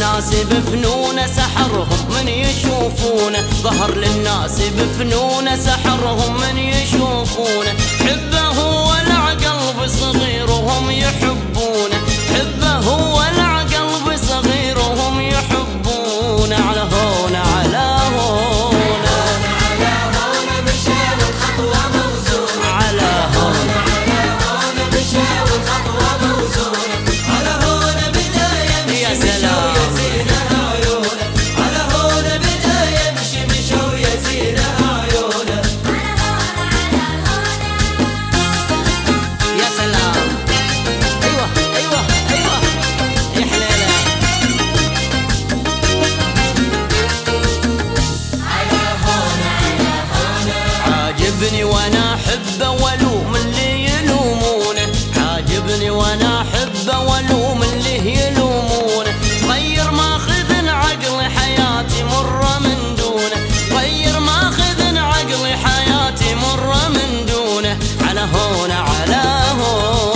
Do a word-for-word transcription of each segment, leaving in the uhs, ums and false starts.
للناس بفنونه سحرهم من يشوفونه، ظهر للناس بفنونه سحرهم من يشوفونه. حبه ولع قلب صغير وهم يحبونه، حبه ولع قلب صغير وهم يحبونه. على هون على هون على هون مشى والخطوة موزونة، على هون على هون مشى والخطوة موزونة. على هون بدا يمشي يا سلام يزينها عيونه، على هون بدا يمشي مشى ويزينها عيونه. يا سلام ايوه ايوه ايوه يا حليله. على هون على هون عاجبني وانا احبه والوم اللي يلومونه، عاجبني وانا احبه والوم اللي يلومونه. غير ماخذ عقلي حياتي مره من دونه، غير ماخذ عقلي حياتي مره من دونه. على هون على هون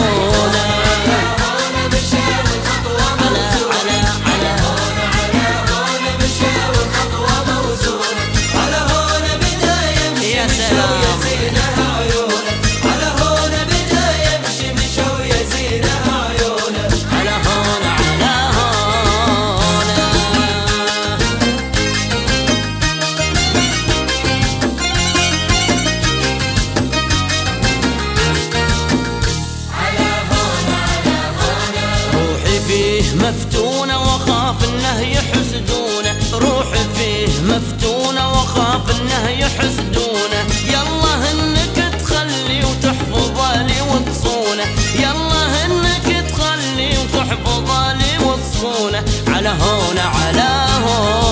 مفتونة وخاف انه يحسدونه، روحي فيه مفتونة وخاف انه يحسدونه. يلا انك تخلي وتحفظ لي وتصونه، يلا انك تخلي وتحفظ لي وتصونه. على هون على هون